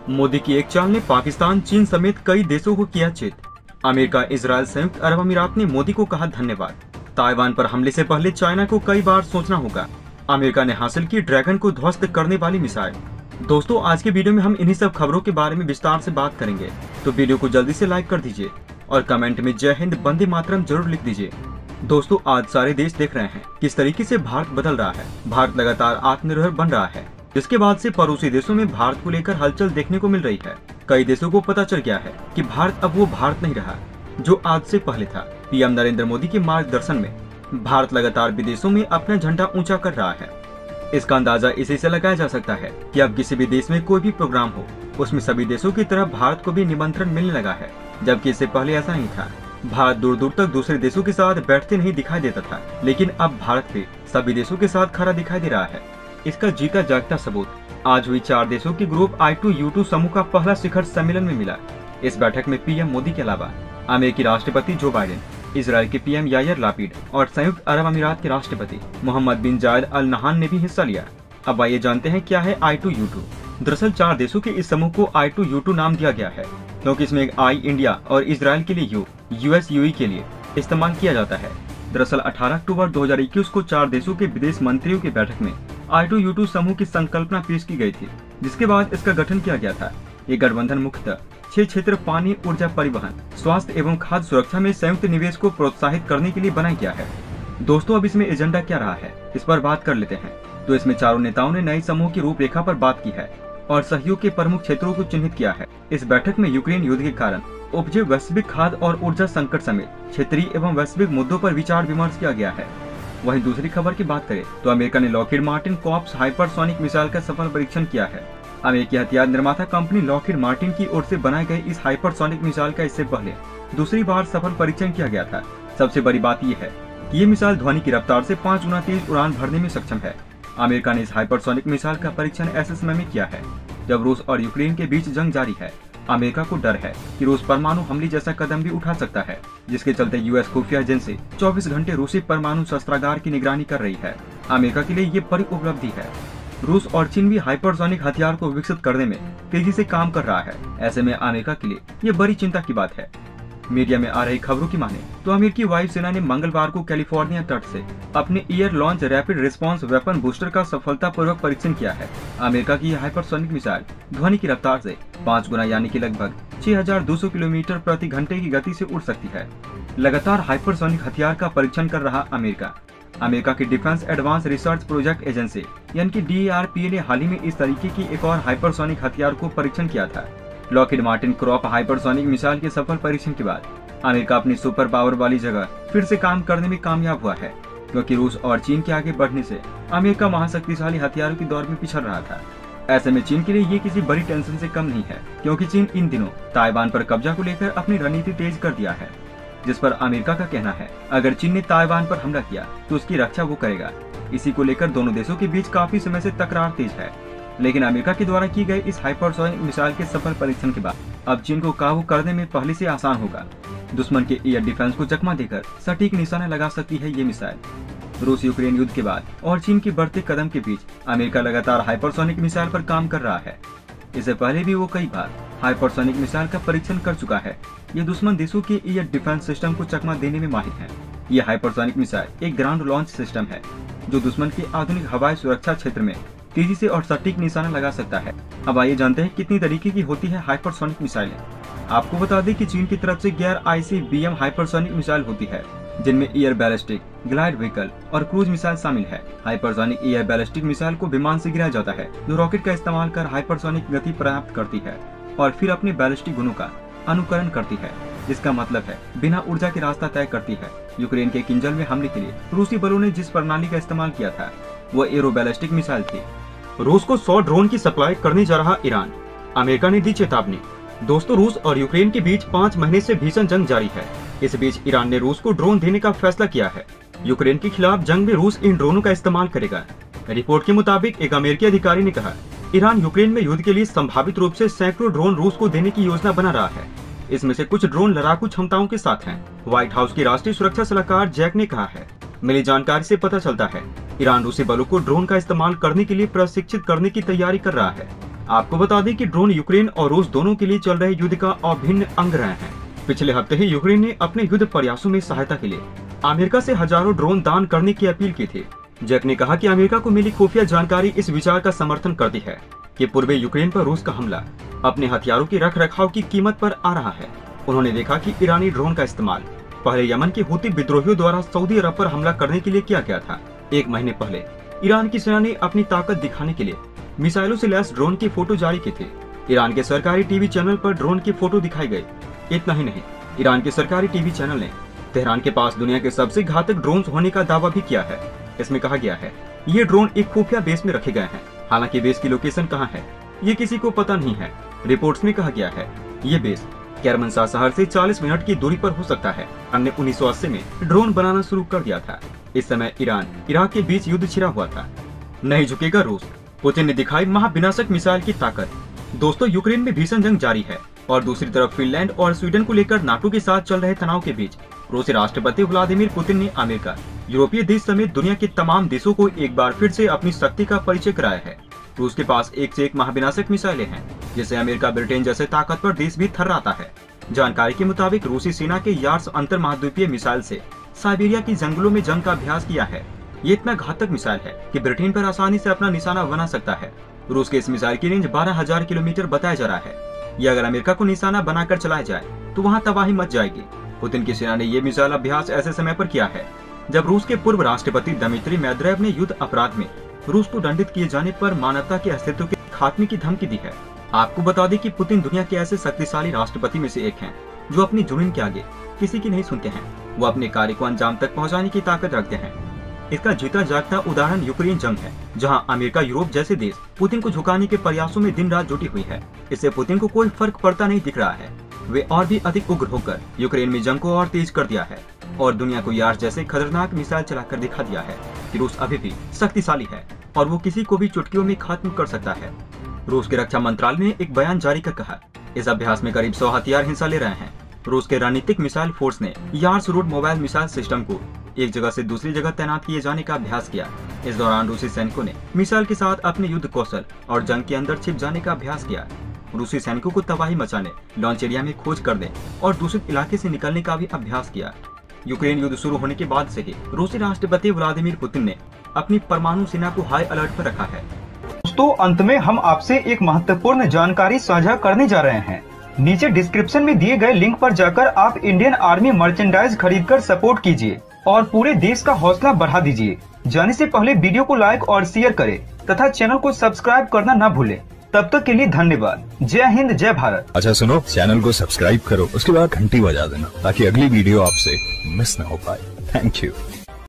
मोदी की एक चाल ने पाकिस्तान, चीन समेत कई देशों को किया चित। अमेरिका, इजरायल, संयुक्त अरब अमीरात ने मोदी को कहा धन्यवाद। ताइवान पर हमले से पहले चाइना को कई बार सोचना होगा। अमेरिका ने हासिल की ड्रैगन को ध्वस्त करने वाली मिसाइल। दोस्तों, आज के वीडियो में हम इन्हीं सब खबरों के बारे में विस्तार से बात करेंगे, तो वीडियो को जल्दी से लाइक कर दीजिए और कमेंट में जय हिंद, वंदे मातरम जरूर लिख दीजिए। दोस्तों, आज सारे देश देख रहे हैं किस तरीके से भारत बदल रहा है। भारत लगातार आत्मनिर्भर बन रहा है, जिसके बाद से पड़ोसी देशों में भारत को लेकर हलचल देखने को मिल रही है। कई देशों को पता चल गया है कि भारत अब वो भारत नहीं रहा जो आज से पहले था। पीएम नरेंद्र मोदी के मार्गदर्शन में भारत लगातार विदेशों में अपना झंडा ऊंचा कर रहा है। इसका अंदाजा इसी से लगाया जा सकता है कि अब किसी भी देश में कोई भी प्रोग्राम हो, उसमें सभी देशों की तरह भारत को भी निमंत्रण मिलने लगा है, जबकि इससे पहले ऐसा नहीं था। भारत दूर दूर तक दूसरे देशों के साथ बैठते नहीं दिखाई देता था, लेकिन अब भारत भी सभी देशों के साथ खड़ा दिखाई दे रहा है। इसका जीता जागता सबूत आज हुई 4 देशों के ग्रुप I2U2 समूह का पहला शिखर सम्मेलन में मिला। इस बैठक में पीएम मोदी के अलावा अमेरिकी राष्ट्रपति जो बाइडेन, इजरायल के पीएम यायर लापिड और संयुक्त अरब अमीरात के राष्ट्रपति मोहम्मद बिन जायद अल नहान ने भी हिस्सा लिया। अब आइए जानते हैं क्या है I2U2। दरअसल 4 देशों के इस समूह को I2U2 नाम दिया गया है, क्योंकि इसमें I इंडिया और इजरायल के लिए U, US UE के लिए इस्तेमाल किया जाता है। दरअसल 18 अक्टूबर 2021 को 4 देशों के विदेश मंत्रियों की बैठक में I2U2 समूह की संकल्पना पेश की गई थी, जिसके बाद इसका गठन किया गया था। ये गठबंधन मुख्यतः 6 क्षेत्र पानी, ऊर्जा, परिवहन, स्वास्थ्य एवं खाद्य सुरक्षा में संयुक्त निवेश को प्रोत्साहित करने के लिए बनाया गया है। दोस्तों, अब इसमें एजेंडा क्या रहा है, इस पर बात कर लेते हैं। तो इसमें चारों नेताओं ने नए समूह की रूपरेखा पर बात की है और सहयोग के प्रमुख क्षेत्रों को चिन्हित किया है। इस बैठक में यूक्रेन युद्ध के कारण उपजे वैश्विक खाद्य और ऊर्जा संकट समेत क्षेत्रीय एवं वैश्विक मुद्दों पर विचार विमर्श किया गया है। वहीं दूसरी खबर की बात करें तो अमेरिका ने लॉकहीड मार्टिन कॉप्स हाइपरसोनिक मिसाइल का सफल परीक्षण किया है। अमेरिकी हथियार निर्माता कंपनी लॉकहीड मार्टिन की ओर से बनाए गए इस हाइपरसोनिक मिसाइल का इससे पहले दूसरी बार सफल परीक्षण किया गया था। सबसे बड़ी बात यह है कि ये मिसाइल ध्वनि की रफ्तार से 5 गुना तेज उड़ान भरने में सक्षम है। अमेरिका ने इस हाइपरसोनिक मिसाइल का परीक्षण ऐसे समय में किया है जब रूस और यूक्रेन के बीच जंग जारी है। अमेरिका को डर है कि रूस परमाणु हमले जैसा कदम भी उठा सकता है, जिसके चलते यूएस खुफिया एजेंसी 24 घंटे रूसी परमाणु शस्त्रागार की निगरानी कर रही है। अमेरिका के लिए ये बड़ी उपलब्धि है। रूस और चीन भी हाइपरसोनिक हथियार को विकसित करने में तेजी से काम कर रहा है। ऐसे में अमेरिका के लिए ये बड़ी चिंता की बात है। मीडिया में आ रही खबरों की माने तो अमेरिकी वायुसेना ने मंगलवार को कैलिफोर्निया तट से अपने air launch rapid response weapon booster का सफलतापूर्वक परीक्षण किया है। अमेरिका की हाइपरसोनिक मिसाइल ध्वनि की रफ्तार से 5 गुना यानी कि लगभग 6200 किलोमीटर प्रति घंटे की गति से उड़ सकती है। लगातार हाइपरसोनिक हथियार का परीक्षण कर रहा अमेरिका की defence advance research project agency यानी कि DARPA ने हाल ही में इस तरीके की एक और हाइपरसोनिक हथियार को परीक्षण किया था। लॉकहीड मार्टिन क्रॉप हाइपरसोनिक मिसाइल के सफल परीक्षण के बाद अमेरिका अपनी सुपर पावर वाली जगह फिर से काम करने में कामयाब हुआ है, क्योंकि रूस और चीन के आगे बढ़ने से अमेरिका महाशक्तिशाली हथियारों की दौड़ में पिछड़ रहा था। ऐसे में चीन के लिए ये किसी बड़ी टेंशन से कम नहीं है, क्योंकि चीन इन दिनों ताइवान पर कब्जा को लेकर अपनी रणनीति तेज कर दिया है, जिस पर अमेरिका का कहना है अगर चीन ने ताइवान पर हमला किया तो उसकी रक्षा वो करेगा। इसी को लेकर दोनों देशों के बीच काफी समय से तकरार तेज है, लेकिन अमेरिका के द्वारा की गई इस हाइपरसोनिक मिसाइल के सफल परीक्षण के बाद अब चीन को काबू करने में पहले से आसान होगा। दुश्मन के एयर डिफेंस को चकमा देकर सटीक निशाना लगा सकती है ये मिसाइल। रूस यूक्रेन युद्ध के बाद और चीन के बढ़ते कदम के बीच अमेरिका लगातार हाइपरसोनिक मिसाइल पर काम कर रहा है। इससे पहले भी वो कई बार हाइपरसोनिक मिसाइल का परीक्षण कर चुका है। ये दुश्मन देशों के एयर डिफेंस सिस्टम को चकमा देने में माहिर है। ये हाइपरसोनिक मिसाइल एक ग्राउंड लॉन्च सिस्टम है जो दुश्मन के आधुनिक हवाई सुरक्षा क्षेत्र में तेजी से और सटीक निशाना लगा सकता है। अब आइए जानते हैं कितनी तरीके की होती है हाइपरसोनिक मिसाइलें। आपको बता दें कि चीन की तरफ से गैर ICBM हाइपरसोनिक मिसाइल होती है, जिनमें एयर बैलिस्टिक, ग्लाइड व्हीकल और क्रूज मिसाइल शामिल है। हाइपरसोनिक एयर बैलिस्टिक मिसाइल को विमान से गिराया जाता है, जो रॉकेट का इस्तेमाल कर हाइपरसोनिक गति प्राप्त करती है और फिर अपने बैलिस्टिक गुणों का अनुकरण करती है, जिसका मतलब है बिना ऊर्जा के रास्ता तय करती है। यूक्रेन के किंजल में हमले के लिए रूसी बलों ने जिस प्रणाली का इस्तेमाल किया था वो एरो बैलिस्टिक मिसाइल थी। रूस को 100 ड्रोन की सप्लाई करने जा रहा ईरान, अमेरिका ने दी चेतावनी। दोस्तों, रूस और यूक्रेन के बीच 5 महीने से भीषण जंग जारी है। इस बीच ईरान ने रूस को ड्रोन देने का फैसला किया है। यूक्रेन के खिलाफ जंग में रूस इन ड्रोनों का इस्तेमाल करेगा। रिपोर्ट के मुताबिक एक अमेरिकी अधिकारी ने कहा, ईरान यूक्रेन में युद्ध के लिए संभावित रूप से सैकड़ों ड्रोन रूस को देने की योजना बना रहा है। इसमें से कुछ ड्रोन लड़ाकू क्षमताओं के साथ हैं। व्हाइट हाउस के राष्ट्रीय सुरक्षा सलाहकार जैक ने कहा है, मिली जानकारी से पता चलता है ईरान रूसी बलों को ड्रोन का इस्तेमाल करने के लिए प्रशिक्षित करने की तैयारी कर रहा है। आपको बता दें कि ड्रोन यूक्रेन और रूस दोनों के लिए चल रहे युद्ध का अभिन्न अंग रहे हैं। पिछले हफ्ते ही यूक्रेन ने अपने युद्ध प्रयासों में सहायता के लिए अमेरिका से हजारों ड्रोन दान करने की अपील की थी। जैक ने कहा कि अमेरिका को मिली खुफिया जानकारी इस विचार का समर्थन करती है कि पूर्वी यूक्रेन पर रूस का हमला अपने हथियारों की रख रखाव की कीमत पर आ रहा है। उन्होंने देखा कि ईरानी ड्रोन का इस्तेमाल पहले यमन के हुती विद्रोहियों द्वारा सऊदी अरब पर हमला करने के लिए किया गया था। एक महीने पहले ईरान की सेना ने अपनी ताकत दिखाने के लिए मिसाइलों से लैस ड्रोन की फोटो जारी की थी। ईरान के सरकारी टीवी चैनल पर ड्रोन की फोटो दिखाई गई। इतना ही नहीं, ईरान के सरकारी टीवी चैनल ने तेहरान के पास दुनिया के सबसे घातक ड्रोन होने का दावा भी किया है। इसमें कहा गया है ये ड्रोन एक खुफिया बेस में रखे गए हैं। हालांकि बेस की लोकेशन कहाँ है ये किसी को पता नहीं है। रिपोर्ट्स में कहा गया है ये बेस केरमनशाह शहर से 40 मिनट की दूरी पर हो सकता है। हमने 1980 में ड्रोन बनाना शुरू कर दिया था। इस समय ईरान इराक के बीच युद्ध छिड़ा हुआ था। नहीं झुकेगा रूस, पुतिन ने दिखाई महाविनाशक मिसाइल की ताकत। दोस्तों, यूक्रेन में भीषण जंग जारी है और दूसरी तरफ फिनलैंड और स्वीडन को लेकर नाटो के साथ चल रहे तनाव के बीच रूसी राष्ट्रपति व्लादिमीर पुतिन ने अमेरिका, यूरोपीय देश समेत दुनिया के तमाम देशों को एक बार फिर से अपनी शक्ति का परिचय कराया है। रूस के पास एक से एक महाविनाशक मिसाइलें हैं, जिससे अमेरिका, ब्रिटेन जैसे ताकतवर देश भी थर्राता है। जानकारी के मुताबिक रूसी सेना के यार्ड्स अंतर महाद्वीपीय मिसाइल से साइबेरिया की जंगलों में जंग का अभ्यास किया है। ये इतना घातक मिसाइल है कि ब्रिटेन पर आसानी से अपना निशाना बना सकता है। रूस के इस मिसाइल की रेंज 12,000 किलोमीटर बताया जा रहा है। ये अगर अमेरिका को निशाना बनाकर चलाया जाए तो वहाँ तबाही मच जाएगी। पुतिन की सेना ने ये मिसाइल अभ्यास ऐसे समय पर किया है जब रूस के पूर्व राष्ट्रपति दमित्री मेदवेदेव ने युद्ध अपराध में रूस को दंडित किए जाने पर मानवता के अस्तित्व के खात्मे की धमकी दी है। आपको बता दें कि पुतिन दुनिया के ऐसे शक्तिशाली राष्ट्रपति में से एक हैं जो अपनी जुनून के आगे किसी की नहीं सुनते हैं। वो अपने कार्य को अंजाम तक पहुंचाने की ताकत रखते हैं। इसका जीता जागता उदाहरण यूक्रेन जंग है, जहां अमेरिका, यूरोप जैसे देश पुतिन को झुकाने के प्रयासों में दिन रात जुटी हुई है। इससे पुतिन को कोई फर्क पड़ता नहीं दिख रहा है। वे और भी अधिक उग्र होकर यूक्रेन में जंग को और तेज कर दिया है और दुनिया को यार्ड जैसे खतरनाक मिसाइल चलाकर दिखा दिया है कि रूस अभी भी शक्तिशाली है और वो किसी को भी चुटकियों में खत्म कर सकता है। रूस के रक्षा मंत्रालय ने एक बयान जारी कर कहा, इस अभ्यास में करीब 100 हथियार हिस्सा ले रहे हैं। रूस के रणनीतिक मिसाइल फोर्स ने Yars road mobile missile system को एक जगह से दूसरी जगह तैनात किए जाने का अभ्यास किया। इस दौरान रूसी सैनिकों ने मिसाइल के साथ अपने युद्ध कौशल और जंग के अंदर छिप जाने का अभ्यास किया। रूसी सैनिकों को तबाही मचाने, लॉन्च एरिया में खोज करने और दूषित इलाके से निकलने का भी अभ्यास किया। यूक्रेन युद्ध शुरू होने के बाद से ही रूसी राष्ट्रपति व्लादिमीर पुतिन ने अपनी परमाणु सेना को हाई अलर्ट पर रखा है। दोस्तों, अंत में हम आपसे एक महत्वपूर्ण जानकारी साझा करने जा रहे हैं। नीचे डिस्क्रिप्शन में दिए गए लिंक पर जाकर आप इंडियन आर्मी मर्चेंडाइज खरीदकर सपोर्ट कीजिए और पूरे देश का हौसला बढ़ा दीजिए। जाने से पहले वीडियो को लाइक और शेयर करें तथा चैनल को सब्सक्राइब करना न भूलें। तब तक के लिए धन्यवाद। जय हिंद, जय भारत। अच्छा सुनो, चैनल को सब्सक्राइब करो, उसके बाद घंटी बजा देना ताकि अगली वीडियो आपसे मिस न हो पाए। Thank you.